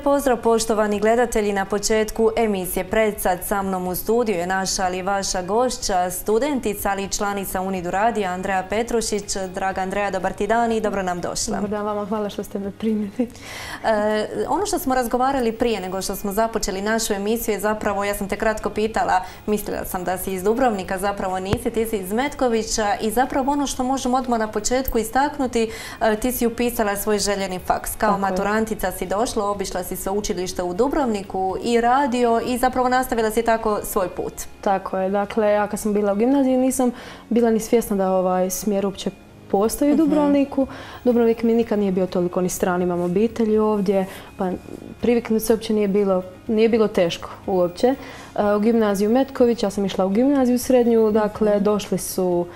pozdrav poštovani gledatelji. Na početku emisije Predsad sa mnom u studiju je naša ali vaša gošća, studentica ali i članica Unidu radija Andreja Petrušić. Draga Andreja, dobar ti dan i dobro nam došla. Dobar dan vama, hvala što ste me primili. Ono što smo razgovarali prije nego što smo započeli našu emisiju je zapravo, ja sam te kratko pitala, mislila sam da si iz Dubrovnika, zapravo nisi, ti si iz Metkovića i zapravo ono što možemo odmah na početku istaknuti, ti si upisala svoj željeni faks. Kao maturantica si došla, obišla si sveučilište u Dubrovniku i radio i zapravo nastavila si tako svoj put. Tako je, dakle ja kad sam bila u gimnaziji nisam bila ni svjesna da ovaj smjer uopće postoji u Dubrovniku. Dubrovnik mi nikad nije bio toliko ni stran, imam obitelji ovdje, pa priviknuti se uopće nije bilo teško uopće. U gimnaziju Metković, ja sam išla u gimnaziju srednju, dakle došli su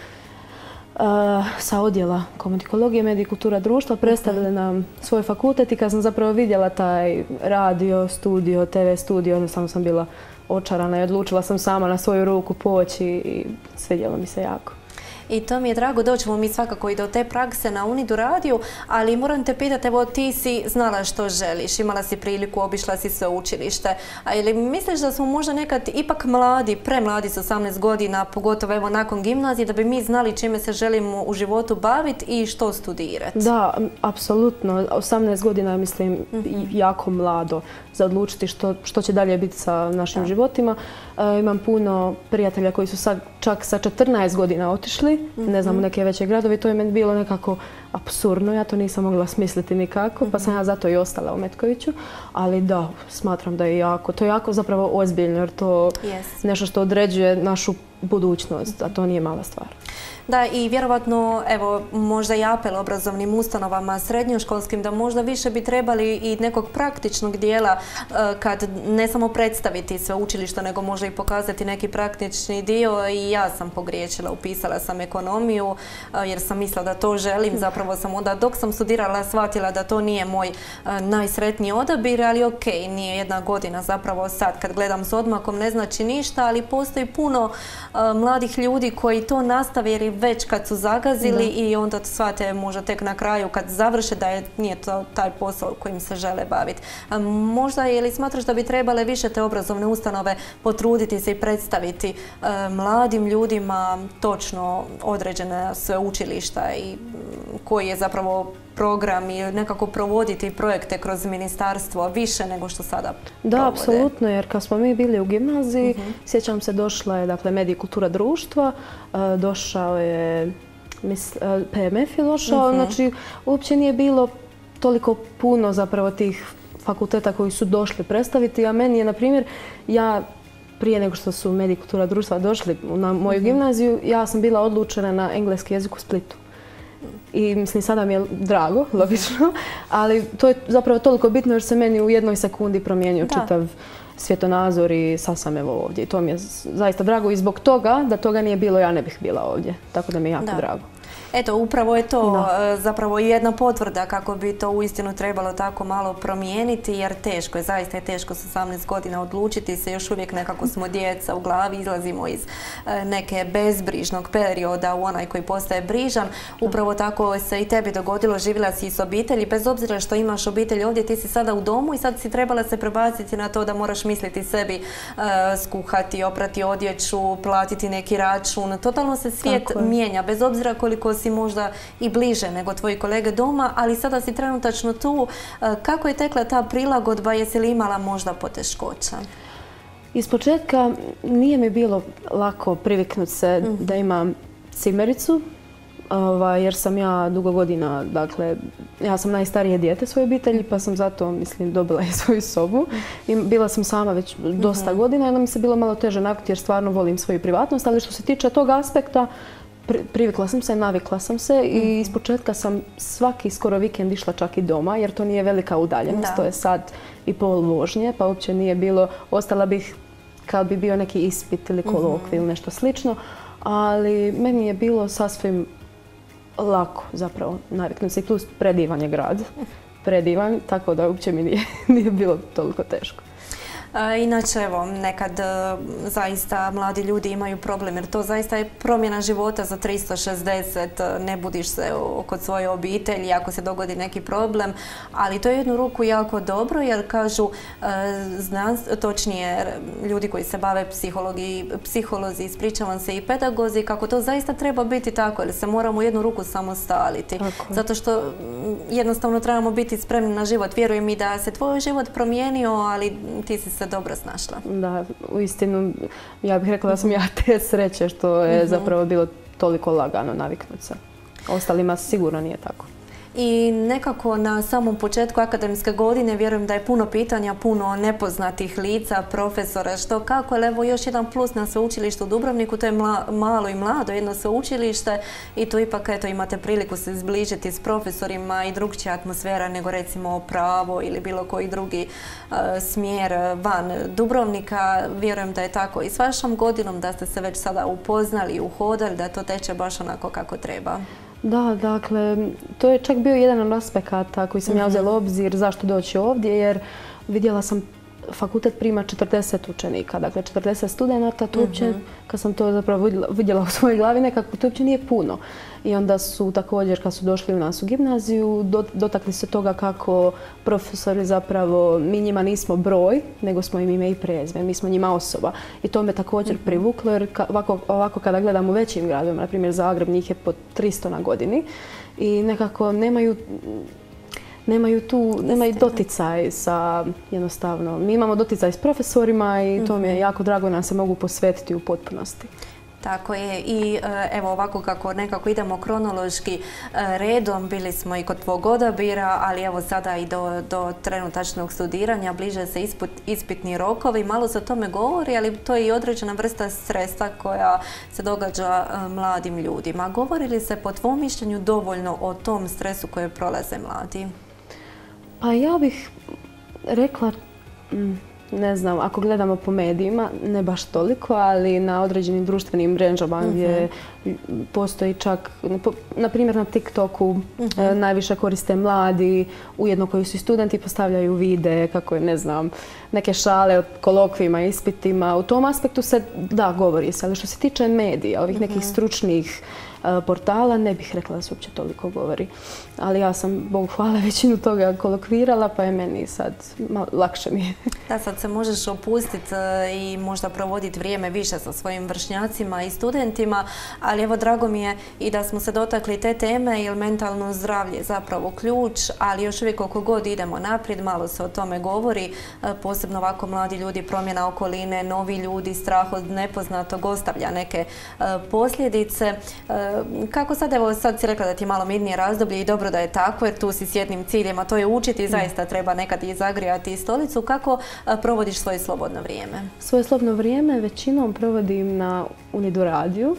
sa odjela komunikologije, medije i kultura društva, predstavili nam svoj fakultet i kad sam zapravo vidjela taj radio, studio, TV studio, jednostavno sam bila očarana i odlučila sam sama na svoju ruku poći i svidjelo mi se jako. I to mi je drago, doćemo mi svakako i do te prakse na Unidu radiju, ali moram te pitati, evo ti si znala što želiš, imala si priliku, obišla si sveučilište, a ili misliš da smo možda nekad ipak mladi, premladi s 18 godina, pogotovo evo nakon gimnazije, da bi mi znali čime se želimo u životu baviti i što studirati? Da, apsolutno. 18 godina je, mislim, jako mlado za odlučiti što će dalje biti sa našim životima. Imam puno prijatelja koji su čak sa 14 godina otišli, ne znam, u neke veće gradove. To je meni bilo nekako apsurdno, ja to nisam mogla smisliti nikako, pa sam ja zato i ostala u Metkoviću. Ali da, smatram da je to je jako zapravo ozbiljno, jer to je nešto što određuje našu budućnost, a to nije mala stvar. Da, i vjerovatno, evo, možda i apel obrazovnim ustanovama srednjoškolskim da možda više bi trebali i nekog praktičnog dijela kad ne samo predstaviti sveučilište, nego možda i pokazati neki praktični dio. I ja sam pogriješila, upisala sam ekonomiju jer sam mislila da to želim. Zapravo sam onda dok sam studirala shvatila da to nije moj najsretniji odabir, ali ok, nije jedna godina zapravo sad kad gledam s odmakom ne znači ništa, ali postoji puno mladih ljudi koji to nastave jer već kad su zagazili i onda shvate možda tek na kraju kad završe da nije to taj posao kojim se žele baviti. Možda ili smatraš da bi trebale više te obrazovne ustanove potruditi se i predstaviti mladim ljudima točno određene sveučilišta i koji je zapravo program i nekako provoditi projekte kroz ministarstvo više nego što sada provode? Da, apsolutno, jer kad smo mi bili u gimnaziji, sjećam se, došla je medije i kultura društva, došao je PMF je došao, znači uopće nije bilo toliko puno zapravo tih fakulteta koji su došli predstaviti, a meni je, na primjer, ja prije nego što su medije i kultura društva došli na moju gimnaziju, ja sam bila odlučena na engleski jezik u Splitu. I mislim, sada mi je drago, logično, ali to je zapravo toliko bitno jer se meni u jednoj sekundi promijenio čitav svjetonazor i sad sam evo ovdje. I to mi je zaista drago i zbog toga, da toga nije bilo, ja ne bih bila ovdje. Tako da mi je jako drago. Eto, upravo je to zapravo jedna potvrda kako bi to uistinu trebalo tako malo promijeniti, jer teško je, zaista je teško s 18 godina odlučiti se, još uvijek nekako smo djeca u glavi, izlazimo iz neke bezbrižnog perioda u onaj koji postaje brižan. Upravo tako se i tebi dogodilo, živjela si s obitelji, bez obzira što imaš obitelj ovdje, ti si sada u domu i sad si trebala se prebaciti na to da moraš misliti sebi, skuhati, oprati odjeću, platiti neki račun. Totalno se svijet mijenja, bez obzira koliko si možda i bliže nego tvoji kolege doma, ali sada si trenutačno tu. Kako je tekla ta prilagodba, jesi li imala možda poteškoća? Ispočetka nije mi bilo lako priviknuti se da imam cimericu, jer sam ja dugo godina, dakle, ja sam najstarije dijete svoje obitelji, pa sam zato, mislim, dobila i svoju sobu. I bila sam sama već dosta godina i onda mi se bilo malo teže naviknuti jer stvarno volim svoju privatnost, ali što se tiče tog aspekta, privikla sam se, navikla sam se i ispočetka sam svaki skoro vikend išla čak i doma jer to nije velika udaljenost, to je sat i pol vožnje, pa uopće nije bilo, ostala bih kad bi bio neki ispit ili kolokvij ili nešto slično, ali meni je bilo sasvim lako zapravo naviknuti se i plus predivan je grad, predivan, tako da uopće mi nije bilo toliko teško. Inače, evo, nekad zaista mladi ljudi imaju problem jer to zaista je promjena života za 360, ne budiš se kod svoje obitelji ako se dogodi neki problem, ali to je jednu ruku jako dobro jer kažu, točnije ljudi koji se bave psiholozi, ispričavam se, i pedagozi, kako to zaista treba biti tako jer se moramo u jednu ruku samostaliti. Zato što jednostavno trebamo biti spremni na život. Vjerujem mi da se tvoj život promijenio, ali ti si se dobro snašla. Da, uistinu, ja bih rekla da sam ja te sreće što je zapravo bilo toliko lagano naviknuti se. Ostalima sigurno nije tako. I nekako na samom početku akademske godine vjerujem da je puno pitanja, puno nepoznatih lica, profesora, što kako, ali evo još jedan plus na sveučilištu u Dubrovniku, to je malo i mlado jedno sveučilište i tu ipak eto, imate priliku se zbližiti s profesorima i drugčija atmosfera nego recimo pravo ili bilo koji drugi smjer van Dubrovnika. Vjerujem da je tako i s vašom godinom, da ste se već sada upoznali i uhodali, da to teče baš onako kako treba. Da, dakle, to je čak bio jedan od aspekata koji sam ja uzela u obzir zašto doći ovdje, jer vidjela sam fakultet prima 40 učenika, dakle 40 studenata, to uopće, kad sam to zapravo vidjela u svojoj glavi, nekako to uopće nije puno. I onda su također, kad su došli u nas u gimnaziju, dotakli se toga kako profesori zapravo, mi njima nismo broj, nego smo im ime i prezime, mi smo njima osoba. I to me također privuklo, jer ovako kada gledam u većim gradovima, na primjer Zagreb, njih je po 300 na godini i nekako nemaju doticaj sa, jednostavno, mi imamo doticaj s profesorima i to mi je jako drago, nam se mogu posvetiti u potpunosti. Tako je i evo ovako kako nekako idemo kronološki redom, bili smo i kod tvog odabira, ali evo sada i do trenutačnog studiranja, bliže se ispitni rokovi, malo se o tome govori, ali to je i određena vrsta stresa koja se događa mladim ljudima. Govori li se po tvom mišljenju dovoljno o tom stresu koje prolaze mladi? Pa ja bih rekla, ne znam, ako gledamo po medijima, ne baš toliko, ali na određenim društvenim mrežama gdje postoji čak, na primjer na TikToku, najviše koriste mladi, ujedno koji su i studenti, postavljaju videe, kako je, ne znam, neke šale o kolokvijima, ispitima. U tom aspektu se, da, govori se, ali što se tiče medija, ovih nekih stručnih portala, ne bih rekla da se uopće toliko govori. Ali ja sam, Bogu hvala, većinu toga kolokvirala, pa je meni sad lakše mi je. Da, sad se možeš opustiti i možda provoditi vrijeme više sa svojim vršnjacima i studentima, ali evo drago mi je i da smo se dotakli te teme, jer mentalno zdravlje je zapravo ključ, ali još uvijek koliko god idemo naprijed, malo se o tome govori, posebno ovako mladi ljudi, promjena okoline, novi ljudi, strah od nepoznatog ostavlja neke posljedice. Kako sad, evo sad si rekla da ti je malo mirnije razdoblje i dobro da je tako jer tu si s jednim ciljem, a to je učiti i zaista treba nekad i zagrijati stolicu. Kako provodiš svoje slobodno vrijeme? Svoje slobodno vrijeme većinom provodim na Unidu radiju.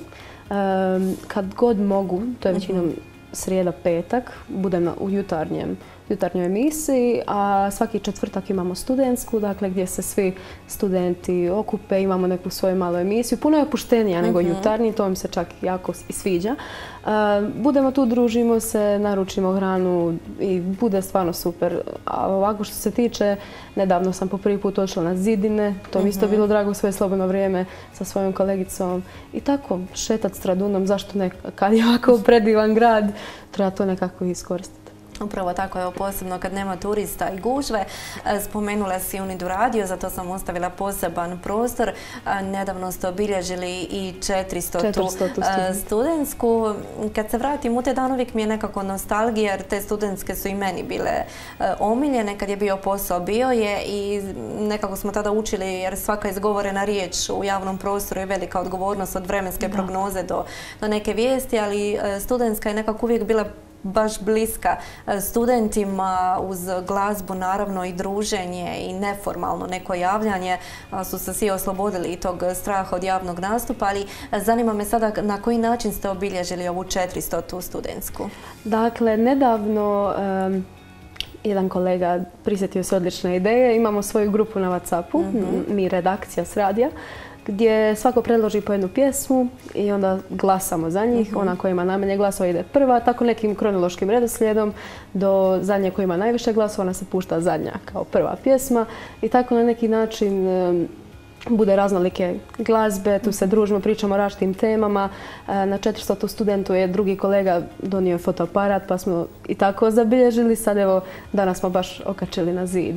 Kad god mogu, to je većinom srijeda, petak, budem u jutarnjoj emisiji, a svaki četvrtak imamo studentsku, dakle gdje se svi studenti okupe, imamo neku svoju malu emisiju. Puno je opuštenija nego jutarnji, to mi se čak jako i sviđa. Budemo tu, družimo se, naručimo hranu i bude stvarno super. A ovako što se tiče, nedavno sam po prvi put odšla na zidine, to mi isto bilo drago, svoje slobodno vrijeme sa svojom kolegicom. I tako, šetat Stradunom, zašto ne, kad je ovako predivan grad, treba to nekako iskoristiti. Upravo tako, evo posebno kad nema turista i gužve. Spomenula si Unidu radio, zato sam ostavila poseban prostor. Nedavno ste obilježili i 400. studentsku. Kad se vratim u te dan, uvijek mi je nekako nostalgija, jer te studentske su i meni bile omiljene. Kad je bio posao, bio je i nekako smo tada učili, jer svaka izgovorena riječ u javnom prostoru je velika odgovornost od vremenske prognoze do neke vijesti, ali studentska je nekako uvijek bila baš bliska studentima, uz glazbu naravno i druženje i neformalno neko javljanje su se svi oslobodili tog straha od javnog nastupa, ali zanima me sada na koji način ste obilježili ovu 400. studentsku? Dakle, nedavno jedan kolega prisjetio se odlične ideje. Imamo svoju grupu na WhatsAppu, mi redakcija s radija. gdje svako predloži po jednu pjesmu i onda glasamo za njih. Ona koja ima najmanje glasova ide prva, tako nekim kronološkim redoslijedom do zadnje koja ima najviše glasova, ona se pušta zadnja kao prva pjesma i tako na neki način bude raznolike glazbe, tu se družimo, pričamo o različitim temama. Na 400. studentu je drugi kolega donio fotoaparat pa smo i tako zabilježili. Sad evo, danas smo baš okačili na zid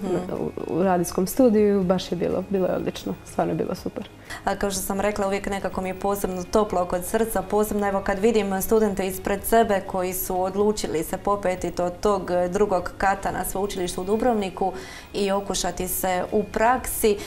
u radijskom studiju. Baš je bilo je odlično, stvarno je bilo super. A kao što sam rekla, uvijek nekako mi je posebno toplo kod srca, posebno evo kad vidim studente ispred sebe koji su odlučili se popetiti od tog drugog kata na sveučilištu u Dubrovniku i okušati se u praksi.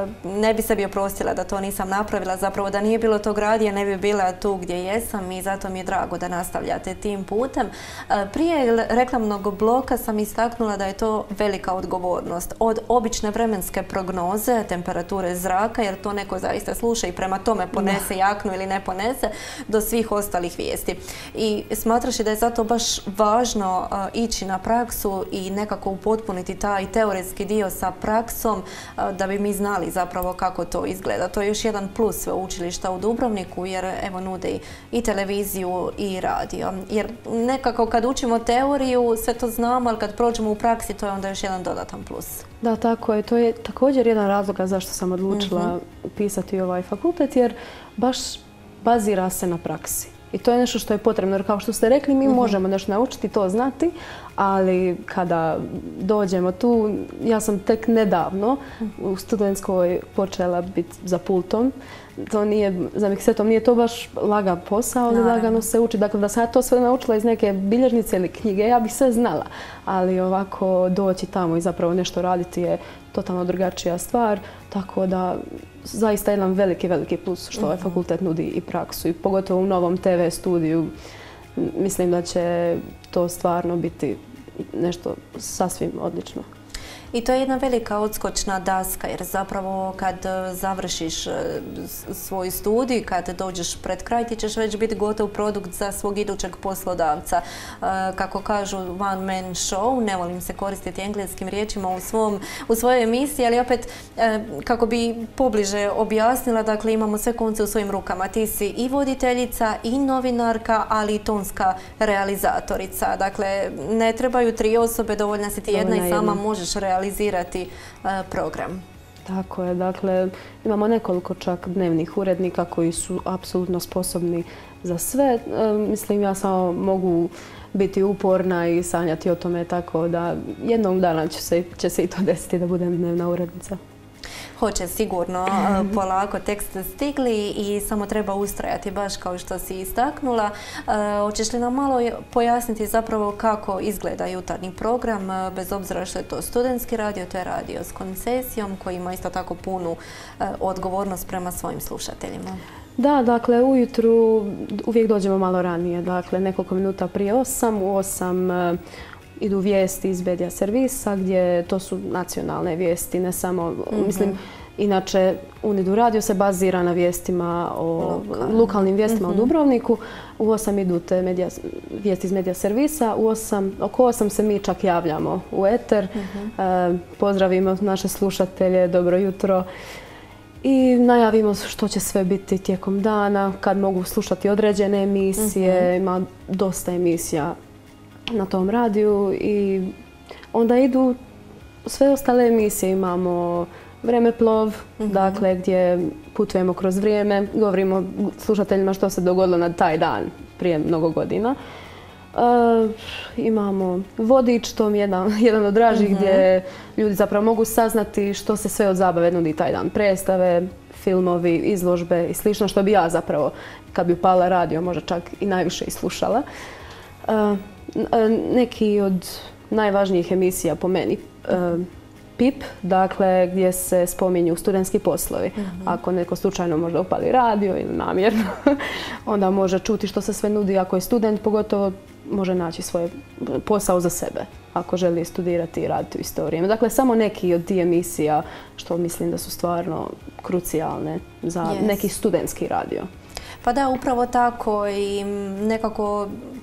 Ne bi sebi oprostila da to nisam napravila, zapravo da nije bilo tog radija ne bi bila tu gdje jesam i zato mi je drago da nastavljate tim putem. Prije reklamnog bloka sam istaknula da je to velika odgovornost. Od obične vremenske prognoze, temperature zraka, jer to neko zaista sluša i prema tome ponese jaknu ili ne ponese, do svih ostalih vijesti. I smatraš da je zato baš važno ići na praksu i nekako upotpuniti taj teoretski dio sa praksom da bi mi znali zapravo kako to izgleda. To je još jedan plus sveučilišta u Dubrovniku jer evo nude i televiziju i radio. Jer nekako kad učimo teoriju sve to znamo, ali kad prođemo u praksi to je onda još jedan dodatan plus. Da, tako je. To je također jedan razlog zašto sam odlučila upisati ovaj fakultet jer baš bazira se na praksi. I to je nešto što je potrebno jer kao što ste rekli mi možemo nešto naučiti, to znati, ali kada dođemo tu, ja sam tek nedavno u studentskoj počela biti za pultom. To nije, za miksetom nije to baš lagan posao, ali lagano se uči. Dakle, da sam ja to sve naučila iz neke bilježnice ili knjige, ja bih sve znala. Ali ovako doći tamo i zapravo nešto raditi je totalno drugačija stvar. Tako da zaista jedan veliki plus što ovaj fakultet nudi i praksu. I pogotovo u novom TV studiju mislim da će to stvarno biti nešto sasvim odlično. I to je jedna velika odskočna daska jer zapravo kad završiš svoj studij, kad dođeš pred kraj, ti ćeš već biti gotov produkt za svog idućeg poslodavca. Kako kažu one man show, ne volim se koristiti engleskim riječima u svojoj emisiji, ali opet kako bi pobliže objasnila, dakle imamo sve konce u svojim rukama. Ti si i voditeljica i novinarka, ali i tonska realizatorica. Dakle, ne trebaju 3 osobe, dovoljna si ti jedna i sama možeš realizirati program. Tako je, dakle imamo nekoliko čak dnevnih urednika koji su apsolutno sposobni za sve. Mislim, ja samo mogu biti uporna i sanjati o tome, tako da jednog dana će se i to desiti da budem dnevna urednica. Hoće sigurno, polako tek ste stigli i samo treba ustrajati baš kao što si istaknula. Hoćeš li nam malo pojasniti zapravo kako izgleda jutarnji program, bez obzira što je to studentski radio, to je radio s koncesijom koji ima isto tako punu odgovornost prema svojim slušateljima? Da, dakle ujutru uvijek dođemo malo ranije, dakle nekoliko minuta prije 8, u 8 idu vijesti iz medija servisa gdje to su nacionalne vijesti, ne samo, mislim, inače UNIDU radio se bazira na vijestima, lokalnim vijestima u Dubrovniku. U 8 idu te vijesti iz medija servisa, oko 8 se mi čak javljamo u eter, pozdravimo naše slušatelje, dobro jutro. I najavimo što će sve biti tijekom dana, kad mogu slušati određene emisije, ima dosta emisija na tom radiju i onda idu sve ostale emisije. Imamo Vremeplov, dakle gdje putujemo kroz vrijeme, govorimo slušateljima što se dogodilo na taj dan prije mnogo godina. Imamo Vodič, to mi je jedan od dražih gdje ljudi zapravo mogu saznati što se sve od zabave nudi taj dan. Predstave, filmovi, izložbe i slično, što bi ja zapravo kad bi upala radio možda čak i najviše i slušala. Neki od najvažnijih emisija po meni, PIP, dakle gdje se spominju studentski poslovi. Ako neko slučajno možda upali radio ili namjerno, onda može čuti što se sve nudi. Ako je student, pogotovo može naći svoj posao za sebe ako želi studirati i raditi u isto vrijeme. Dakle, samo neki od tih emisija što mislim da su stvarno krucijalne za neki studentski radio. Pa da, upravo tako i nekako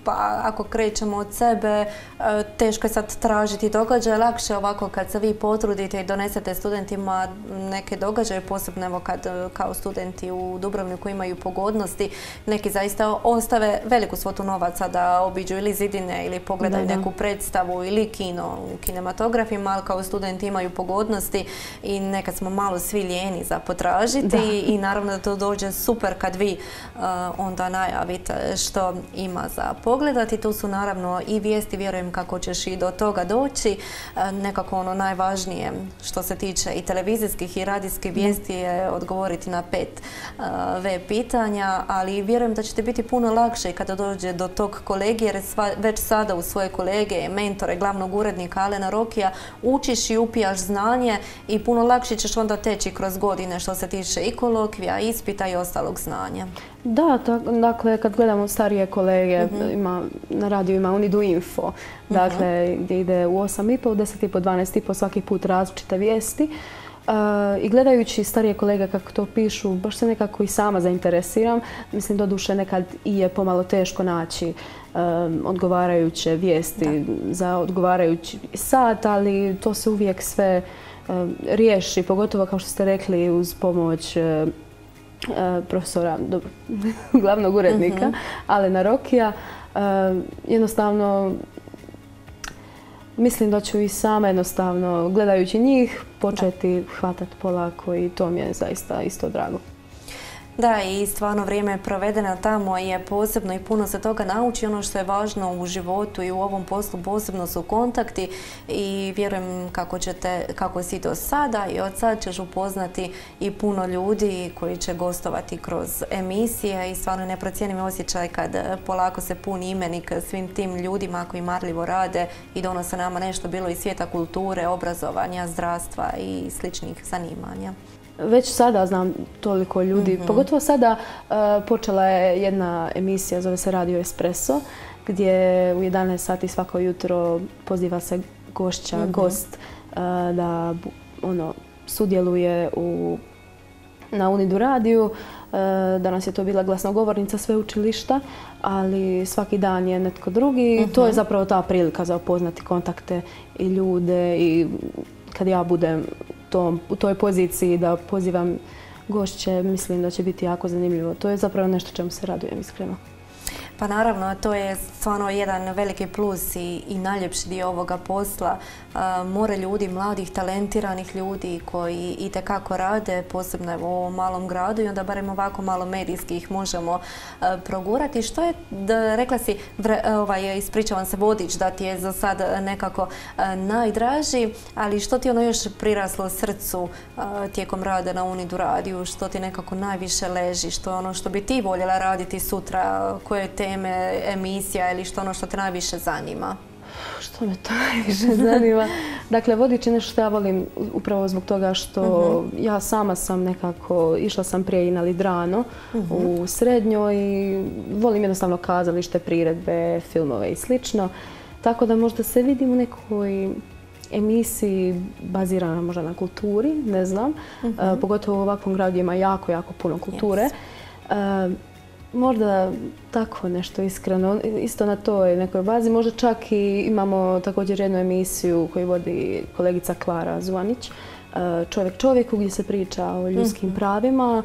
pa ako krećemo od sebe, teško je sad tražiti događaje, lakše ovako kad se vi potrudite i donesete studentima neke događaje, posebno evo kad kao studenti u Dubrovniku imaju pogodnosti, neki zaista ostave veliku svotu novaca da obiđu ili zidine ili pogledaju neku predstavu ili kino u kinematografima, ali kao studenti imaju pogodnosti i nekad smo malo svi lijeni za potražiti i naravno da to dođe super kad vi onda najavite što ima za pogledati. Tu su naravno i vijesti, vjerujem kako ćeš i do toga doći. Nekako ono najvažnije što se tiče i televizijskih i radijskih vijesti je odgovoriti na 5 web pitanja, ali vjerujem da će ti biti puno lakše kada dođe do tog kolegija, jer već sada u svoje kolege, mentore, glavnog urednika Alena Rokija učiš i upijaš znanje i puno lakše ćeš onda teći kroz godine što se tiče i kolokvija, ispita i ostalog znanja. Da, dakle, kad gledamo starije kolege, na radiju ima Unidu Info, dakle, gdje ide u 8.30, u 10.30, 12.30 svaki put različite vijesti. I gledajući starije kolege kako to pišu, baš se nekako i sama zainteresiram. Mislim, doduše nekad i je pomalo teško naći odgovarajuće vijesti za odgovarajući sat, ali to se uvijek sve riješi, pogotovo kao što ste rekli uz pomoć profesora, glavnog urednika Alena Rokija. Jednostavno, mislim da ću i sama jednostavno, gledajući njih, početi hvatati polako i to mi je zaista isto drago. Da, i stvarno vrijeme provedeno tamo je posebno i puno se toga nauči. Ono što je važno u životu i u ovom poslu posebno su kontakti i vjerujem kako si do sada i od sad ćeš upoznati i puno ljudi koji će gostovati kroz emisije i stvarno neprocjenjiv osjećaj kad polako se puni imenik svim tim ljudima koji marljivo rade i donose nama nešto bilo iz svijeta kulture, obrazovanja, zdravstva i sličnih zanimanja. Već sada znam toliko ljudi, pogotovo sada počela je jedna emisija, zove se Radio Espresso, gdje u 11 sati svako jutro poziva se gošća, gost da sudjeluje na Unidu radiju. Danas je to bila glasnogovornica sveučilišta, ali svaki dan je netko drugi. To je zapravo ta prilika za upoznati kontakte i ljude i kad ja budem u toj poziciji da pozivam gošće, mislim da će biti jako zanimljivo. To je zapravo nešto čemu se radujem, iskreno. Pa naravno, to je stvarno jedan veliki plus i najljepši dio ovoga posla. More ljudi, mladih, talentiranih ljudi koji itekako rade, posebno u ovom malom gradu i onda barem ovako malo medijski ih možemo progurati. Što je, rekla si, ispričavam se, vodič da ti je za sad nekako najdraži, ali što ti ono još priraslo srcu tijekom rada na Unidu radiju, što ti nekako najviše leži, što je ono što bi ti voljela raditi sutra, koje teme, emisija ili što ono što te najviše zanima? Što me to najviše zanima? Dakle, vodič je nešto što ja volim upravo zbog toga što ja sama sam nekako, išla sam prije i na Lidrano u srednjoj i volim jednostavno kazalište, priredbe, filmove i slično. Tako da možda se vidim u nekoj emisiji bazirana možda na kulturi, ne znam. Pogotovo u ovakvom gradu ima jako, jako puno kulture. Možda tako nešto iskreno, isto na toj nekoj bazi. Možda čak i imamo također jednu emisiju koju vodi kolegica Klara Zuvanić, Čovjek čovjeku, gdje se priča o ljudskim pravima.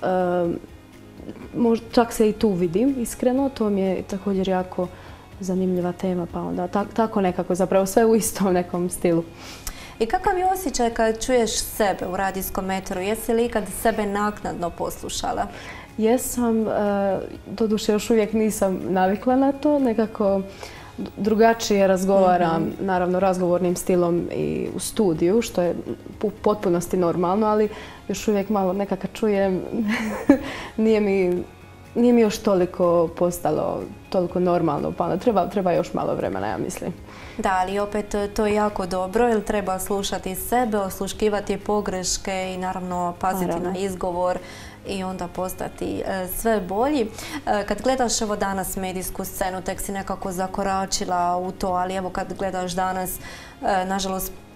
Čak se i tu vidim, iskreno. To mi je također jako zanimljiva tema, pa onda tako nekako, zapravo sve u istom nekom stilu. I kakav je osjećaj kad čuješ sebe u radijskom eteru? Jesi li ikad sebe naknadno poslušala? Jesam, doduše još uvijek nisam navikla na to, nekako drugačije razgovaram, naravno razgovornim stilom i u studiju, što je u potpunosti normalno, ali još uvijek malo nekako čujem, nije mi još toliko postalo toliko normalno, pa treba još malo vremena, ja mislim. Da, ali opet to je jako dobro, jer treba slušati sebe, osluškivati pogreške i naravno paziti na izgovor i onda postati sve bolji. Kad gledaš evo danas medijsku scenu, tek si nekako zakoračila u to, ali evo kad gledaš danas, nažalost,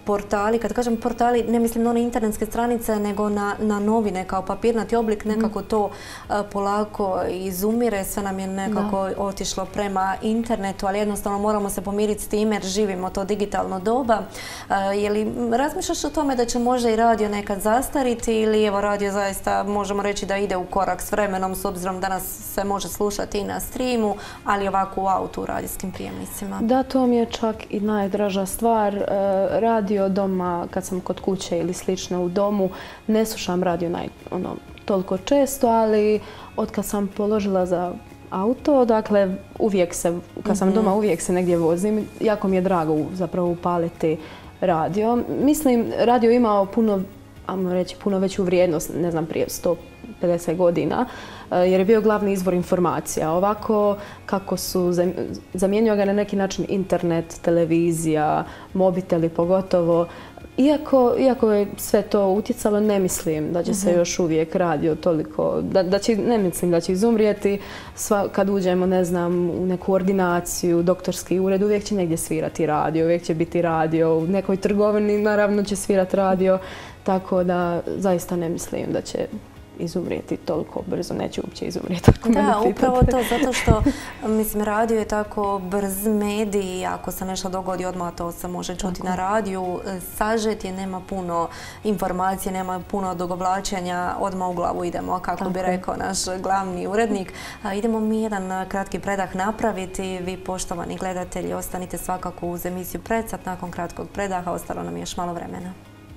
portali, kad kažem portali, ne mislim na one internetske stranice, nego na novine kao papirnati oblik, nekako to polako izumire, sve nam je nekako otišlo prema internetu, ali jednostavno moramo se pomiriti s time jer živimo to digitalno doba. Je li razmišljaš o tome da će možda i radio nekad zastariti ili evo radio zaista možemo reći da ide u korak s vremenom s obzirom da nas se može slušati i na streamu, ali ovako u autu u radijskim prijemnicima? Da, to mi je čak i najdraža stvar. Radio doma, kad sam kod kuće ili slično u domu, ne slušam radio toliko često, ali od kad sam položila za auto, dakle uvijek se, kad sam doma uvijek se negdje vozim, jako mi je drago zapravo upaliti radio. Mislim, radio imao puno, ajmo reći, puno veću vrijednost, ne znam, prije 150 godina, jer je bio glavni izvor informacija. Ovako, kako su zamijenio ga na neki način internet, televizija, mobiteli pogotovo. Iako je sve to utjecalo, ne mislim da će se još uvijek radio toliko, ne mislim da će izumrijeti. Kad uđemo, ne znam, u neku ordinaciju, doktorski ured, uvijek će negdje svirati radio, uvijek će biti radio, u nekoj trgovini naravno će svirati radio, tako da zaista ne mislim da će izumrijeti toliko brzo, neće uopće izumrijeti. Da, upravo to, zato što mislim, radio je tako brz medij, ako se nešto dogodi odmah to se može čuti na radiju. Sažet je, nema puno informacije, nema puno odugovlačenja, odmah u glavu idemo, kako bi rekao naš glavni urednik. Idemo mi jedan kratki predah napraviti. Vi, poštovani gledatelji, ostanite svakako uz emisiju Predsat. Nakon kratkog predaha ostalo nam još malo vremena.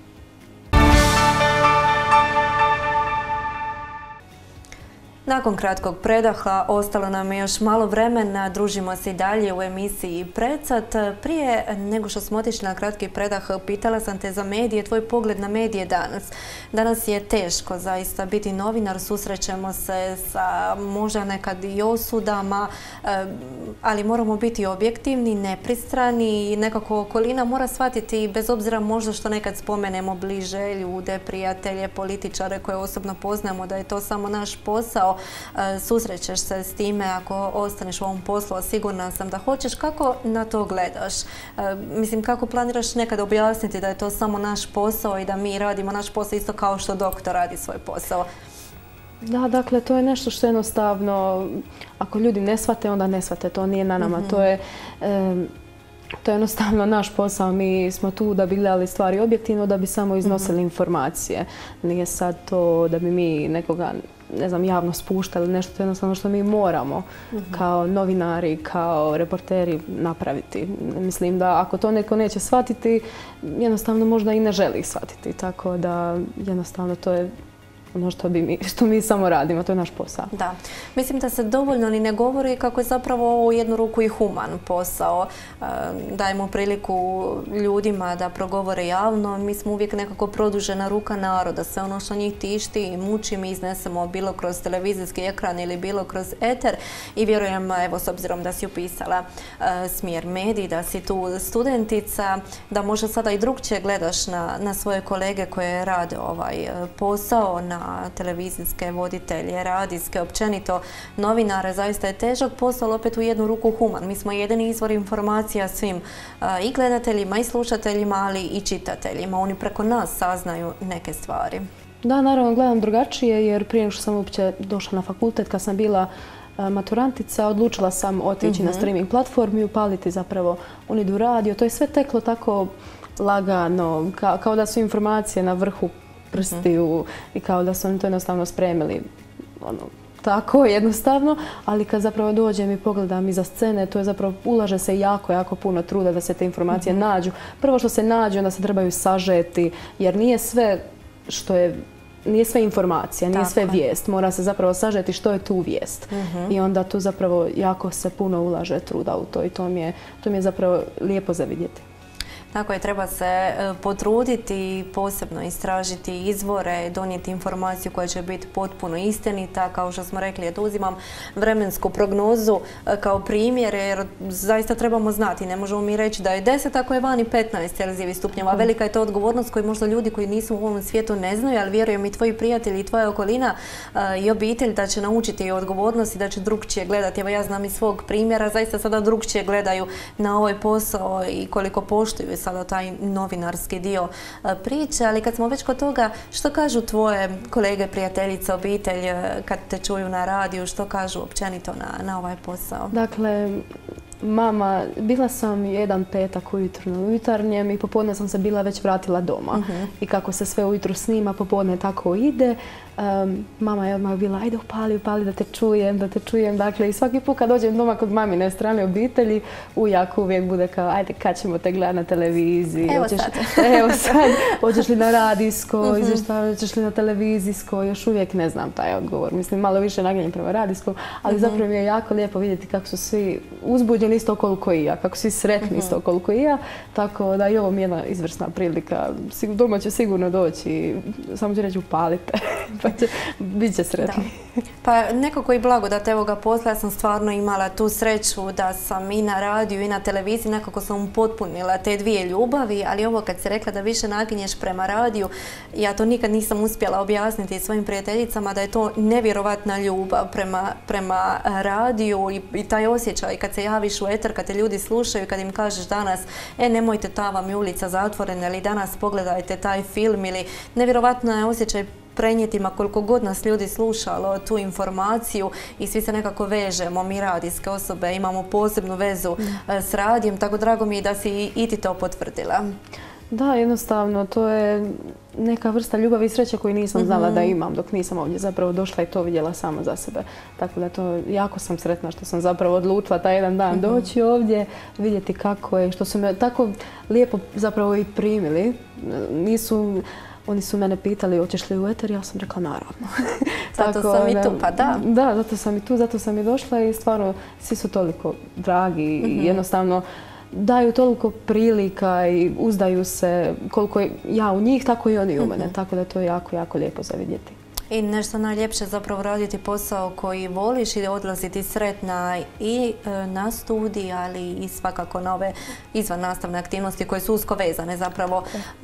Nakon kratkog predaha ostalo nam je još malo vremena, družimo se i dalje u emisiji Predsat. Prije nego što smo otišli na kratki predah, pitala sam te za medije, tvoj pogled na medije danas. Danas je teško zaista biti novinar, susrećemo se sa možda nekad i osudama, ali moramo biti objektivni, nepristrani i nekako okolina mora shvatiti, bez obzira možda što nekad spomenemo bliže ljude, prijatelje, političare koje osobno poznajemo, da je to samo naš posao. Susrećeš se s time ako ostaneš u ovom poslu, a sigurna sam da hoćeš. Kako na to gledaš? Mislim, kako planiraš nekad objasniti da je to samo naš posao i da mi radimo naš posao isto kao što doktor radi svoj posao? Da, dakle, to je nešto što jednostavno, ako ljudi ne shvate, onda ne shvate. To nije na nama. To je jednostavno naš posao. Mi smo tu da bi gledali stvari objektivno, da bi samo iznosili informacije. Nije sad to da bi mi nekoga, ne znam, javno spuštali nešto. To je jednostavno što mi moramo kao novinari, kao reporteri napraviti. Mislim da ako to neko neće shvatiti, jednostavno možda i ne želi shvatiti. Tako da jednostavno to je ono što mi samo radimo, to je naš posao. Da. Mislim da se dovoljno ni ne govori kako je zapravo u jednu ruku i human posao. Dajemo priliku ljudima da progovore javno. Mi smo uvijek nekako produžena ruka naroda. Sve ono što njih tišti i muči mi iznesemo bilo kroz televizijski ekran ili bilo kroz eter. I vjerujem, evo, s obzirom da si upisala smjer medij, da si tu studentica, da možda sada i drugčije gledaš na svoje kolege koje rade ovaj posao, na televizijske voditelje, radijske, općenito novinare. Zaista je težak posao, ali opet u jednu ruku human. Mi smo jedini izvor informacija svim i gledateljima i slušateljima, ali i čitateljima. Oni preko nas saznaju neke stvari. Da, naravno, gledam drugačije jer prije nego što sam uopće došla na fakultet, kad sam bila maturantica, odlučila sam otići na streaming platformu i upaliti zapravo Unidu radio. To je sve teklo tako lagano, kao da su informacije na vrhu prstiju i kao da su oni to jednostavno spremili tako jednostavno, ali kad zapravo dođem i pogledam iza scene, to je zapravo, ulaže se jako puno truda da se te informacije nađu. Prvo što se nađu, onda se trebaju sažeti, jer nije sve informacija, nije sve vijest. Mora se zapravo sažeti što je tu vijest. I onda tu zapravo jako se puno ulaže truda u to i to mi je zapravo lijepo za vidjeti. Tako je, treba se potruditi, posebno istražiti izvore, donijeti informaciju koja će biti potpuno istinita. Kao što smo rekli, ja uzimam vremensku prognozu kao primjer, jer zaista trebamo znati. Ne možemo mi reći da je 10 ako je vani 15 Celzijevih stupnjeva. Velika je to odgovornost koju možda ljudi koji nisu u ovom svijetu ne znaju, ali vjerujem i tvoji prijatelji i tvoja okolina i obitelj da će naučiti i odgovornost i da će drugčije gledati. Evo, ja znam iz svog primjera, zaista sada drugčije gledaju na ovaj posao i koliko poštuju sada taj novinarski dio priče, ali kad smo već kod toga, što kažu tvoje kolege, prijateljice, obitelj kad te čuju na radiju, što kažu općenito na ovaj posao? Dakle, mama, bila sam jedan petak ujutro na jutarnjem i popodne sam se bila već vratila doma. I kako se sve ujutro snima, popodne tako ide. Mama je odmah bila, ajde upali da te čujem. Dakle, i svaki put kad dođem doma kod mamine strane obitelji, ujak uvijek bude kao, ajde kad ćemo te gledati na televiziji. Evo sad, hoćeš li na radijsko, hoćeš li na televizijsko, još uvijek ne znam taj odgovor. Mislim, malo više naginjem prema radijskom, ali zapravo mi je jako lijepo vidjeti kako su svi uzbuđeni isto koliko i ja, kako svi sretni isto koliko i ja. Tako da i ovo mi je jedna izvrsna prilika. Doma ću sigurno doći, samo ću reći upalite. Bit će sretni. Pa nekako i blagodat evoga posla, ja sam stvarno imala tu sreću da sam i na radiju i na televiziji, nekako sam upotpunila te dvije ljubavi, ali ovo kad si rekla da više naginješ prema radiju, ja to nikad nisam uspjela objasniti svojim prijateljicama da je to nevjerovatna ljubav prema radiju i taj osjećaj kad se javiš u eter, kad te ljudi slušaju, kad im kažeš danas, nemojte, ta vam je ulica zatvorena, ili danas pogledajte taj film, ili nevjerovatno je osjećaj prenijetima koliko god nas ljudi slušalo tu informaciju i svi se nekako vežemo, mi radijske osobe imamo posebnu vezu s radijem, tako drago mi je da si i ti to potvrdila. Da, jednostavno, to je neka vrsta ljubavi i sreće koju nisam znala da imam dok nisam ovdje zapravo došla i to vidjela sama za sebe. Tako da to jako sam sretna što sam zapravo odlučila taj jedan dan doći ovdje, vidjeti kako je, što su me tako lijepo zapravo i primili. Oni su mene pitali hoćeš li u eter, ja sam rekla naravno. Zato sam i tu, pa da. Da, zato sam i tu, zato sam i došla i stvarno svi su toliko dragi i jednostavno daju toliko prilika i uzdaju se koliko ja u njih, tako i oni u mene. Tako da to je jako, jako lijepo za vidjeti. I nešto najljepše zapravo raditi posao koji voliš i odlaziti sretna i na studij, ali i svakako na ove izvan nastavne aktivnosti koje su usko vezane zapravo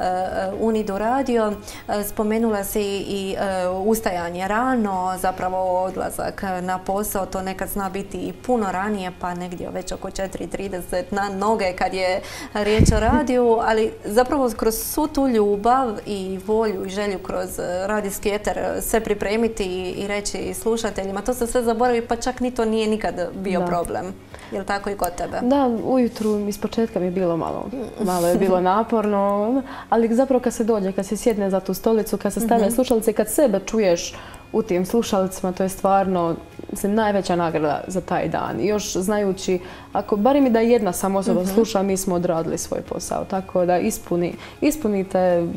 Unidu radio. Spomenula si i ustajanje rano, zapravo odlazak na posao, to nekad zna biti i puno ranije, pa negdje već oko 4:30 na noge kad je riječ o radiju, ali zapravo kroz svu tu ljubav i volju i želju kroz radijski eter sve pripremiti i reći slušateljima, to se sve zaboravi, pa čak ni to nije nikad bio problem. Je li tako i kod tebe? Da, ujutru ispočetka mi je bilo malo je bilo naporno, ali zapravo kad se dođe, kad se sjedne za tu stolicu, kad se stave slušalice, kad sebe čuješ u tim slušalicama, to je stvarno najveća nagrada za taj dan. I još znajući, ako barem i da jedna samo osoba sluša, mi smo odradili svoj posao. Tako da ispunite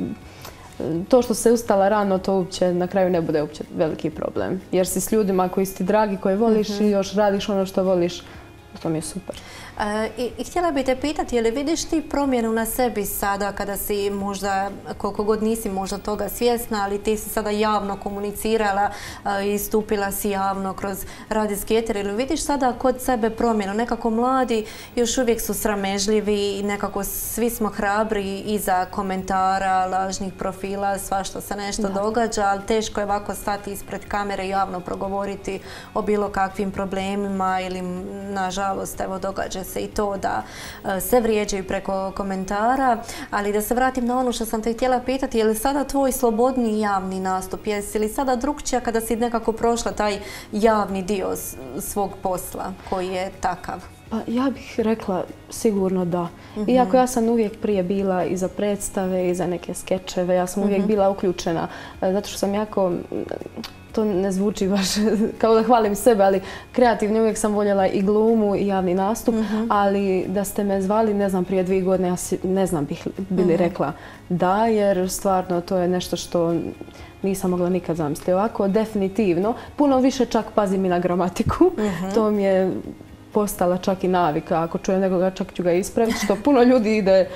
to što se ustala rano, to uopće na kraju ne bude uopće veliki problem. Jer si s ljudima koji su ti dragi, koje voliš i još radiš ono što voliš, to mi je super. I htjela bih te pitati, je li vidiš ti promjenu na sebi sada kada si možda, koliko god nisi možda toga svjesna, ali ti si sada javno komunicirala i istupila si javno kroz radijski eter, ili vidiš sada kod sebe promjenu? Nekako mladi još uvijek su sramežljivi i nekako svi smo hrabri iza komentara, lažnih profila, svašta se nešto događa, ali teško je ovako stati ispred kamere i javno progovoriti o bilo kakvim problemima ili nažalost evo događa se i to da se vrijeđaju preko komentara, ali da se vratim na ono što sam te htjela pitati, je li sada tvoj slobodni javni nastup, jesi li sada drukčija kada si nekako prošla taj javni dio svog posla koji je takav? Pa ja bih rekla sigurno da. Iako ja sam uvijek prije bila i za predstave i za neke skečeve, ja sam uvijek bila uključena, zato što sam jako, to ne zvuči baš kao da hvalim sebe, ali kreativno uvijek sam voljela i glumu i javni nastup, ali da ste me zvali, ne znam, prije 2 godine, ja ne znam bi li rekla da, jer stvarno to je nešto što nisam mogla nikad zamisliti. Ovako, definitivno, puno više čak pazim i na gramatiku, to mi je postala čak i navika. Ako čujem nekoga, čak ću ga ispraviti, što puno ljudi ide,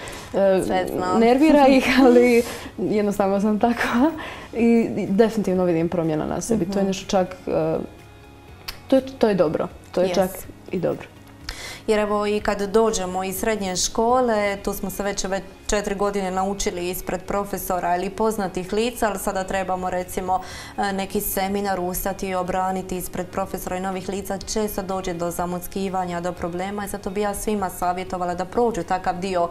nervira ih, ali jednostavno sam takva. I definitivno vidim promjena na sebi. To je nešto čak, to je dobro. To je čak i dobro. jer evo i kad dođemo iz srednje škole, tu smo se već 4 godine naučili ispred profesora ili poznatih lica, ali sada trebamo recimo neki seminar ustati i obraniti ispred profesora i novih lica. Često dođe do zamuckivanja, do problema i zato bi ja svima savjetovala da prođu takav dio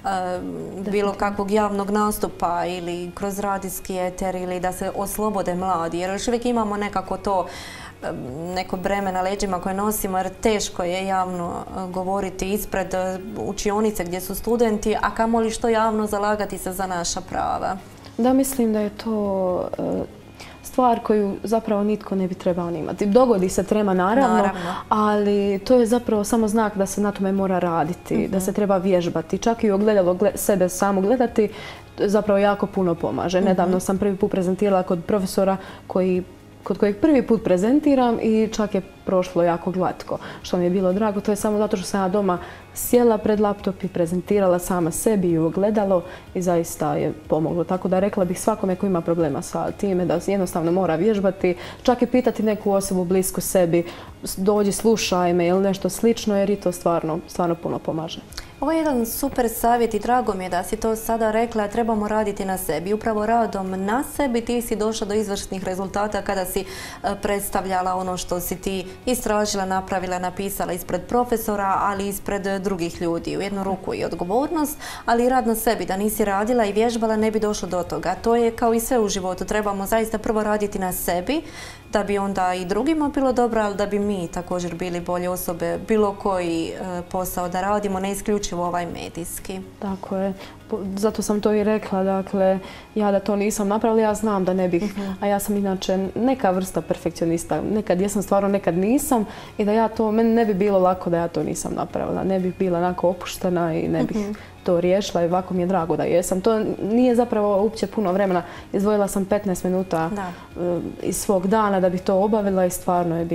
bilo kakvog javnog nastupa ili kroz radijski eter ili da se oslobode mladi, jer još uvijek imamo nekako to neko breme na leđima koje nosimo, jer teško je javno govoriti ispred učionice gdje su studenti, a kamoli što javno zalagati se za naša prava. Da, mislim da je to stvar koju zapravo nitko ne bi trebao imati. Dogodi se trema naravno, ali to je zapravo samo znak da se na tome mora raditi, da se treba vježbati. Čak i ogledalo sebe samo gledati zapravo jako puno pomaže. Nedavno sam prvi put prezentirala kod profesora kod kojeg prvi put prezentiram i čak je prošlo jako glatko, što mi je bilo drago. To je samo zato što sam ja doma sjela pred laptop i prezentirala sama sebi i ogledalo i zaista je pomoglo. Tako da rekla bih svakome ko ima problema sa time da jednostavno mora vježbati, čak i pitati neku osobu blisku sebi, dođi slušaj me ili nešto slično, jer i to stvarno puno pomaže. Ovo je jedan super savjet i drago mi je da si to sada rekla, trebamo raditi na sebi. Upravo radom na sebi ti si došla do izvrsnih rezultata kada si predstavljala ono što si ti istražila, napravila, napisala ispred profesora, ali ispred drugih ljudi. U jednu ruku i odgovornost, ali i rad na sebi. Da nisi radila i vježbala ne bi došlo do toga. To je kao i sve u životu. Trebamo zaista prvo raditi na sebi, da bi onda i drugima bilo dobro, ali da bi mi također bili bolje osobe, bilo koji posao da radimo, ne isključivo ovaj medijski. Tako je. Zato sam to i rekla, dakle, ja da to nisam napravila, ja znam da ne bih, a ja sam inače neka vrsta perfekcionista. Nekad jesam stvarno, nekad nisam i da ja to, meni ne bi bilo lako da ja to nisam napravila. Ne bih bila onako opuštena i ne bih to riješila i ovako mi je drago da jesam. To nije zapravo uopće puno vremena. Izdvojila sam 15 minuta iz svog dana da bih to obavila i stvarno je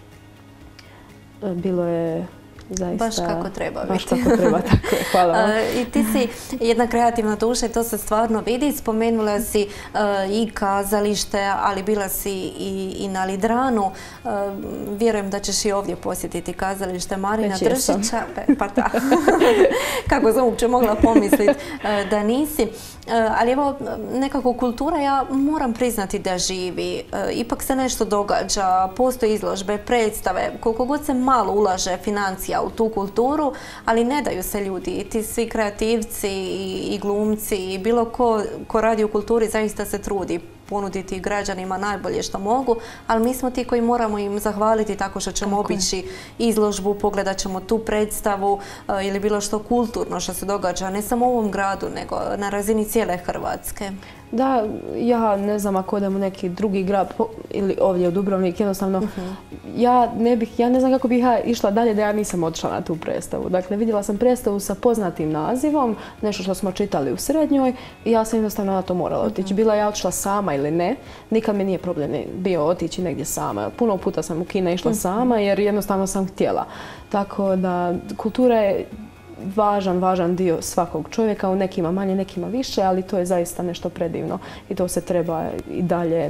bilo je zaista, baš kako treba biti. Baš kako treba, tako je. Hvala vam. I ti si jedna kreativna duša i to se stvarno vidi. Spomenula si i kazalište, ali bila si i na Lidranu. Vjerujem da ćeš i ovdje posjetiti kazalište Marina Držića. Pa da. Kako sam uopće mogla pomisliti da nisi. Ali evo, nekako kultura, ja moram priznati da živi. Ipak se nešto događa, postoje izložbe, predstave, koliko god se malo ulaže financija u tu kulturu, ali ne daju se ljudi. I ti svi kreativci i glumci i bilo ko radi u kulturi zaista se trudi ponuditi građanima najbolje što mogu, ali mi smo ti koji moramo im zahvaliti tako što ćemo obići izložbu, pogledat ćemo tu predstavu ili bilo što kulturno što se događa, ne samo u ovom gradu, nego na razini cijele Hrvatske. Da, ja ne znam ako odem u neki drugi grad ili ovdje u Dubrovnik, jednostavno ja ne znam kako bih ja išla dalje da ja nisam otišla na tu predstavu. Dakle, vidjela sam predstavu sa poznatim nazivom, nešto što smo čitali u srednjoj i ja sam jednostavno na to morala otići. Bila ja otišla sama ili ne, nikad mi nije problem bio otići negdje sama. Puno puta sam u kina išla sama jer jednostavno sam htjela. Tako da kultura je važan dio svakog čovjeka, u nekima manje, nekima više, ali to je zaista nešto predivno i to se treba i dalje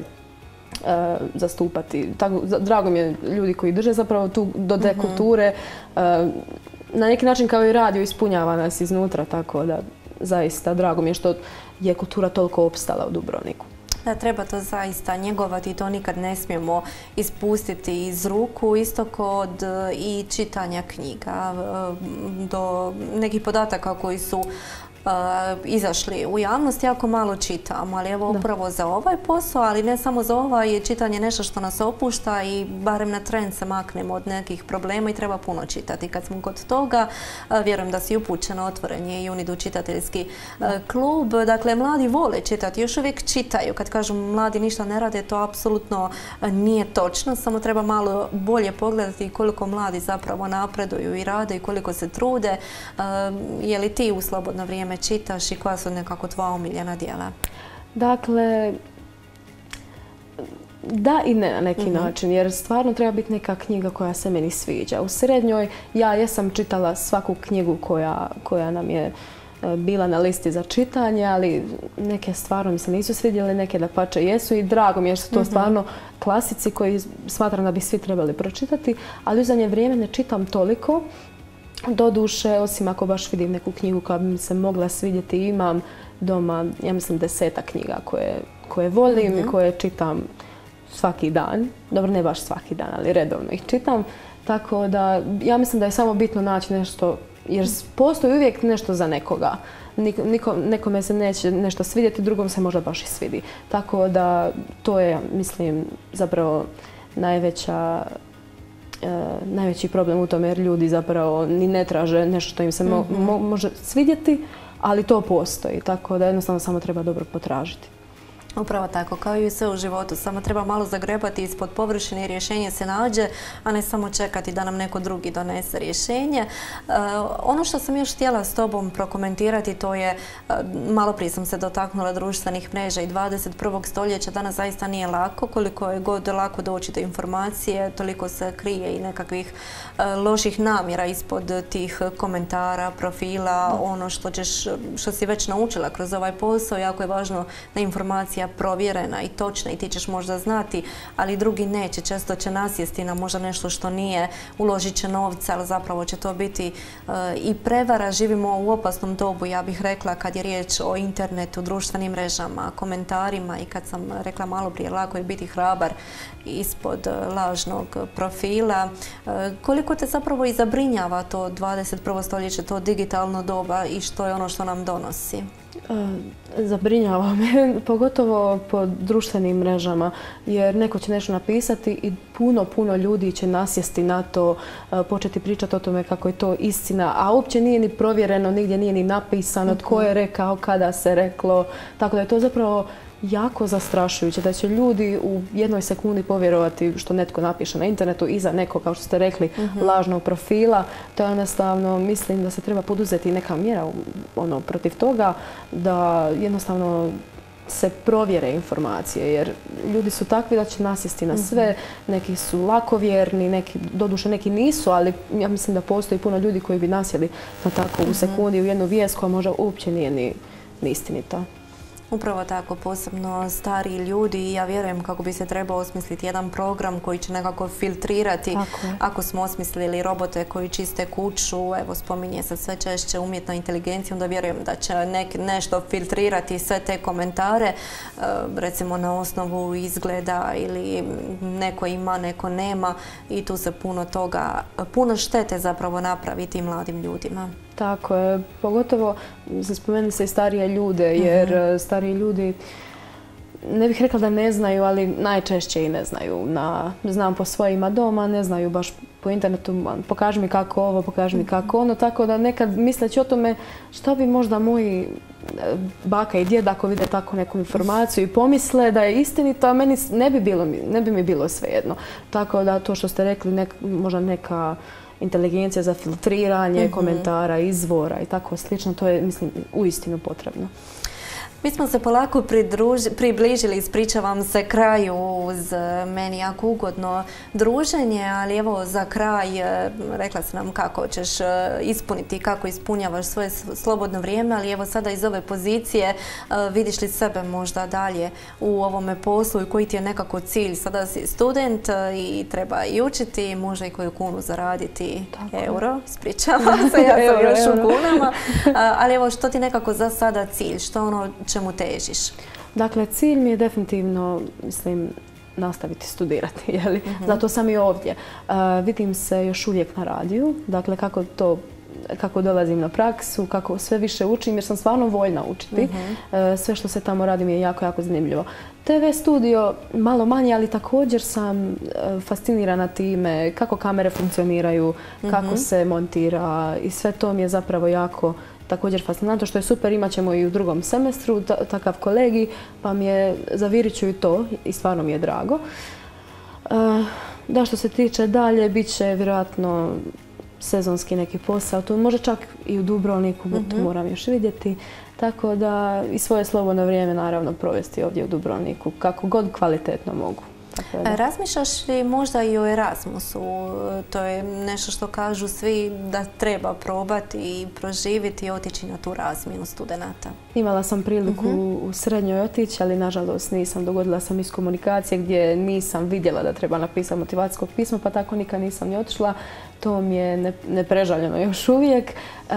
zastupati. Drago mi je ljudi koji drže zapravo tu do te kulture. Na neki način kao i radio ispunjava nas iznutra, tako da zaista drago mi je što je kultura toliko opstala u Dubrovniku. Da, treba to zaista njegovati i to nikad ne smijemo ispustiti iz ruku, isto kod i čitanja knjiga. Do nekih podataka koji su izašli u javnost, jako malo čitamo, ali evo upravo za ovaj posao, ali ne samo za ovaj, je čitanje nešto što nas opušta i barem na tren se maknemo od nekih problema i treba puno čitati. Kad smo kod toga, vjerujem da si upućena, otvoren je i UNIDU čitateljski klub. Dakle, mladi vole čitati, još uvijek čitaju. Kad kažu mladi ništa ne rade, to apsolutno nije točno, samo treba malo bolje pogledati koliko mladi zapravo napreduju i rade i koliko se trude. Je li ti u slobodno vrijeme čitaš i koja su nekako tvoja omiljena djela? Dakle, da i ne na neki način, jer stvarno treba biti neka knjiga koja se meni sviđa. U srednjoj ja jesam čitala svaku knjigu koja nam je bila na listi za čitanje, ali neke stvarno mi se nisu svidjele, neke dapače jesu i drago mi je što su to stvarno klasici koji smatram da bi svi trebali pročitati, ali u zadnje vrijeme ne čitam toliko. Doduše, osim ako baš vidim neku knjigu koja bi mi se mogla svidjeti, imam doma, ja mislim, 10 knjiga koje volim i koje čitam svaki dan. Dobro, ne baš svaki dan, ali redovno ih čitam. Tako da, ja mislim da je samo bitno naći nešto, jer postoji uvijek nešto za nekoga. Nekome se neće nešto svidjeti, drugom se možda baš i svidi. Tako da, to je, mislim, zapravo najveći problem u tome, jer ljudi zapravo ni ne traže nešto što im se može svidjeti, ali to postoji, tako da jednostavno samo treba dobro potražiti. Upravo tako, kao i sve u životu. Samo treba malo zagrebati ispod površine i rješenje se nađe, a ne samo čekati da nam neko drugi donese rješenje. Ono što sam još htjela s tobom prokomentirati, to je, malo prije sam se dotaknula društvenih mreža i 21. stoljeća. Danas zaista nije lako. Koliko je god lako doći do informacije, toliko se krije i nekakvih loših namjera ispod tih komentara, profila, ono što si već naučila kroz ovaj posao. Jako je važno da informacija provjerena i točna i ti ćeš možda znati, ali drugi neće. Često će nasjesti na možda nešto što nije, uložit će novca, ali zapravo će to biti i prevara. Živimo u opasnom dobu, ja bih rekla, kad je riječ o internetu, društvenim mrežama, komentarima i kad sam rekla malo prije, lako je biti hrabar ispod lažnog profila. Koliko te zapravo i zabrinjava to 21. stoljeće, to digitalno doba i što je ono što nam donosi? Zabrinjava me, pogotovo po društvenim mrežama, jer neko će nešto napisati i puno ljudi će nasjesti na to, početi pričati o tome kako je to istina, a uopće nije ni provjereno, nigdje nije ni napisano tko je rekao, kada se reklo, tako da je to zapravo jako zastrašujuće, da će ljudi u jednoj sekundi povjerovati što netko napiše na internetu iza nekog, kao što ste rekli, lažnog profila. To je jednostavno, mislim da se treba poduzeti neka mjera protiv toga, da jednostavno se provjere informacije, jer ljudi su takvi da će nasjesti na sve, neki su lakovjerni, doduše neki nisu, ali ja mislim da postoji puno ljudi koji bi nasjeli na tako u sekundi u jednu vijest koja možda uopće nije ni istinita. Upravo tako, posebno stariji ljudi i ja vjerujem kako bi se trebao osmisliti jedan program koji će nekako filtrirati. Ako smo osmislili robote koji čiste kuću, evo spominje se sve češće umjetna inteligencija, onda vjerujem da će nešto filtrirati sve te komentare, recimo na osnovu izgleda ili neko ima, neko nema i tu se puno štete zapravo napraviti mladim ljudima. Tako je, pogotovo spomenuli se i starije ljude, jer stariji ljudi, ne bih rekla da ne znaju, ali najčešće i ne znaju. Znam po svojima doma, ne znaju baš po internetu, pokaži mi kako ovo, pokaži mi kako ono, tako da nekad misleći o tome što bi možda moji baka i djed ako vide tako neku informaciju i pomisle da je istinito, a meni ne bi mi bilo svejedno. Tako da to što ste rekli, možda neka inteligencija za filtriranje komentara, izvora i tako slično, to je, mislim, uistinu potrebno. Mi smo se polako približili, ispričavam se, kraju uz meni jako ugodno druženje, ali evo za kraj rekla si nam kako ćeš ispuniti, kako ispunjavaš svoje slobodno vrijeme, ali evo sada iz ove pozicije vidiš li sebe možda dalje u ovome poslu i koji ti je nekako cilj? Sada si student i treba i učiti, možda i koju kunu zaraditi, euro, ispričavam se, ja sam još u kunama, ali evo što ti nekako za sada cilj, što ono čemu težiš? Dakle, cilj mi je definitivno, mislim, nastaviti studirati, jeli? Zato sam i ovdje. Vidim se još uvijek na radiju, dakle kako dolazim na praksu, kako sve više učim, jer sam stvarno voljna učiti. Sve što se tamo radi mi je jako, jako zanimljivo. TV studio malo manje, ali također sam fascinirana time kako kamere funkcioniraju, kako se montira i sve to mi je zapravo jako također fascinantno, što je super, imat ćemo i u drugom semestru takav kolegij, pa zavirit ću i to i stvarno mi je drago. Da, što se tiče dalje, bit će vjerojatno sezonski neki posao, tu možda čak i u Dubrovniku, tu moram još vidjeti. Tako da i svoje slobodno vrijeme naravno provesti ovdje u Dubrovniku, kako god kvalitetno mogu. Razmišljaš li možda i o Erasmusu? To je nešto što kažu svi da treba probati i proživjeti i otići na tu razmjenu studenata. Imala sam priliku u srednjoj otići, ali nažalost nisam. Dogodila sam iz komunikacije gdje nisam vidjela da treba napisati motivacijsko pismo, pa tako nikad nisam ni otišla. To mi je neprežaljeno još uvijek.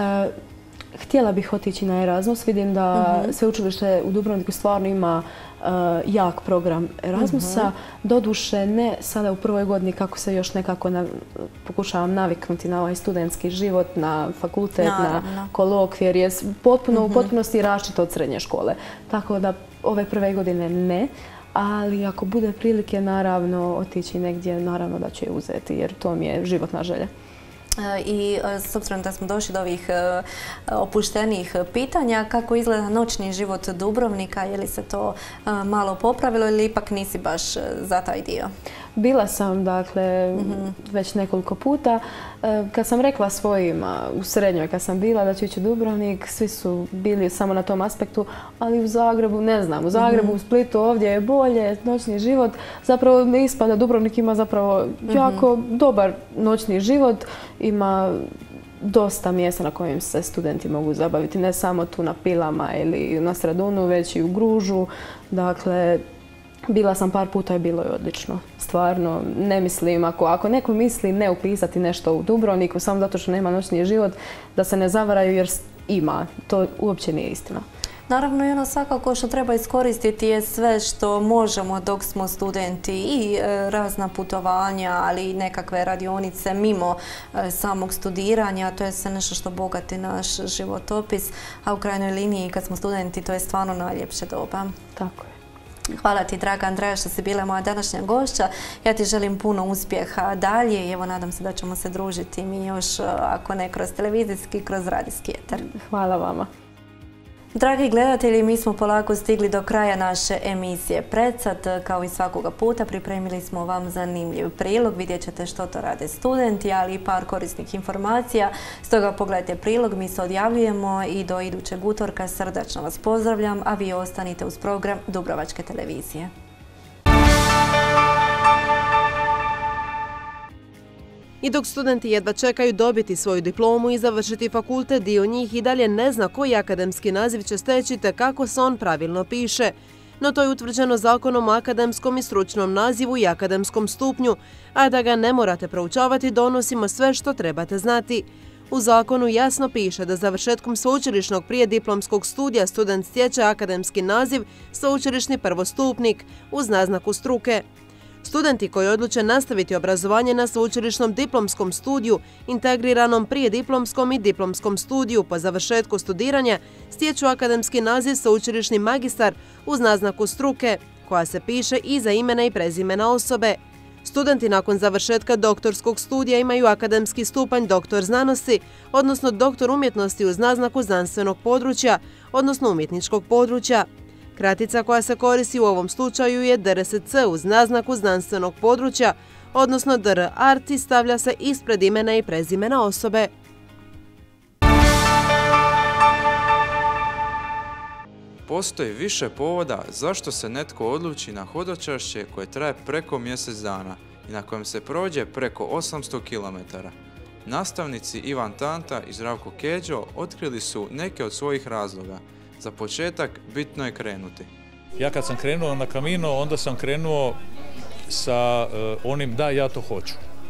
Htjela bih otići na Erasmus. Vidim da sveučilište u Dubrovniku stvarno ima jak program Erasmusa. Doduše ne sada u prvoj godini kako se još nekako pokušavam naviknuti na ovaj studentski život, na fakultet, na kolokvije, jer je u potpunosti različito od srednje škole. Tako da ove prve godine ne. Ali ako bude prilike, naravno, otići negdje, naravno da ću je uzeti, jer to mi je životna želja. I s obzirom da smo došli do ovih opuštenijih pitanja, kako izgleda noćni život Dubrovnika? Je li se to malo popravilo ili ipak nisi baš za taj dio? Bila sam, dakle, već nekoliko puta. Kad sam rekla svojima u srednjoj, kad sam bila da ću ići u Dubrovnik, svi su bili samo na tom aspektu, ali u Zagrebu, ne znam, u Zagrebu, u Splitu, ovdje je bolje, noćni život. Zapravo ne ispada, Dubrovnik ima zapravo jako dobar noćni život, ima dosta mjesta na kojim se studenti mogu zabaviti, ne samo tu na Pilama ili na Stradunu, već i u Gružu. Dakle, bila sam par puta i bilo je odlično. Stvarno, ne mislim, ako neko misli ne upisati nešto u Dubrovniku samo zato što nema noćni život, da se ne zavaraju jer ima. To uopće nije istina. Naravno, i ono svakako što treba iskoristiti je sve što možemo dok smo studenti i razna putovanja, ali i nekakve radionice mimo samog studiranja. To je sve nešto što bogati naš životopis, a u krajnjoj liniji kad smo studenti to je stvarno najljepše doba. Tako je. Hvala ti, draga Andreja, što si bila moja današnja gošća. Ja ti želim puno uspjeha dalje i evo nadam se da ćemo se družiti mi još, ako ne kroz televizijski, kroz radijski eter. Hvala vama. Dragi gledatelji, mi smo polako stigli do kraja naše emisije Predsad. Kao i svakoga puta pripremili smo vam zanimljiv prilog. Vidjet ćete što to rade studenti, ali i par korisnih informacija. Stoga pogledajte prilog, mi se odjavljujemo i do idućeg utorka srdačno vas pozdravljam, a vi ostanite uz program Dubrovačke televizije. I dok studenti jedva čekaju dobiti svoju diplomu i završiti fakultet, dio njih i dalje ne zna koji akademski naziv će steći te kako se on pravilno piše. No to je utvrđeno Zakonom o akademskom i stručnom nazivu i akademskom stupnju, a da ga ne morate proučavati donosimo sve što trebate znati. U zakonu jasno piše da završetkom sveučilišnog prijediplomskog studija student stječe akademski naziv sveučilišni prvostupnik uz naznaku struke. Studenti koji odluče nastaviti obrazovanje na sveučilišnom diplomskom studiju, integriranom prijediplomskom i diplomskom studiju po završetku studiranja stječu akademski naziv sveučilišni magistar uz naznaku struke, koja se piše iza imena i prezimena osobe. Studenti nakon završetka doktorskog studija imaju akademski stupanj doktor znanosti, odnosno doktor umjetnosti uz naznaku znanstvenog područja, odnosno umjetničkog područja. Kratica koja se koristi u ovom slučaju je DRSC uz naznaku znanstvenog područja, odnosno DR.Art i stavlja se ispred imena i prezimena osobe. Postoji više povoda zašto se netko odluči na hodočašće koje traje preko mjesec dana i na kojem se prođe preko 800 km. Nastavnici Ivan Tanta i Zdravko Keđo otkrili su neke od svojih razloga. Za početak bitno je krenuti. Ja kad sam krenuo na Camino, onda sam krenuo sa onim da ja to hoću.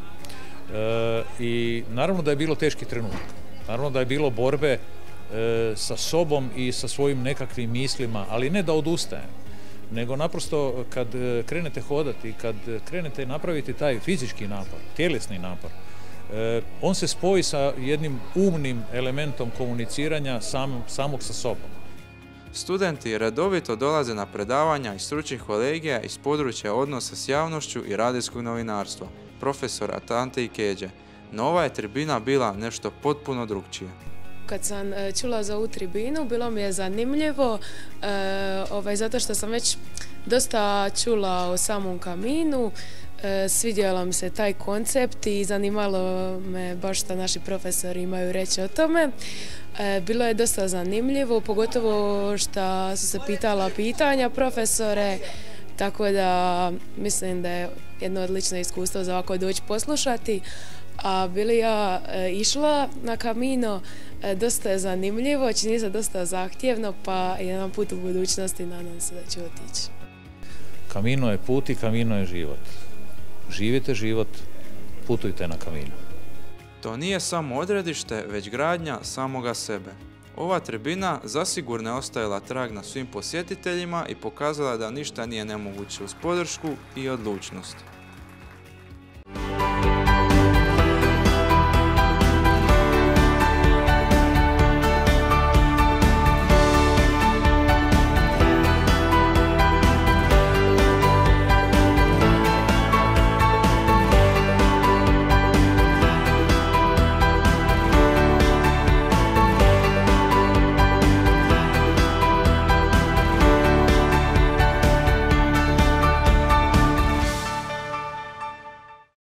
I naravno da je bilo teški trenutak. Naravno da je bilo borbe sa sobom i sa svojim nekakvim mislima, ali ne da odustajem, nego naprosto kad krenete hodati, kad krenete napraviti taj fizički napor, tjelesni napor, on se spoji sa jednim umnim elementom komuniciranja samog sa sobom. Studenti redovito dolaze na predavanja i stručnih kolegija iz područja odnosa s javnošću i radijskog novinarstva, profesora Tante i Keđe. No ova je tribina bila nešto potpuno drugčije. Kad sam čula za ovu tribinu, bilo mi je zanimljivo, zato što sam već dosta čula o samom Caminu, svidjela mi se taj koncept i zanimalo me baš što naši profesori imaju reći o tome. Bilo je dosta zanimljivo, pogotovo što su se pitala pitanja profesore, tako da mislim da je jedno odlično iskustvo za ovako doći poslušati. A bili ja išla na Camino, dosta je zanimljivo, čini se dosta zahtjevno, pa jedan put u budućnosti nadam se da ću otići. Camino je put i Camino je život. Živite život, putujte na Camino. To nije samo odredište, već gradnja samoga sebe. Ova tribina zasigurno je ostavila trag na svim posjetiteljima i pokazala da ništa nije nemoguće uz podršku i odlučnost.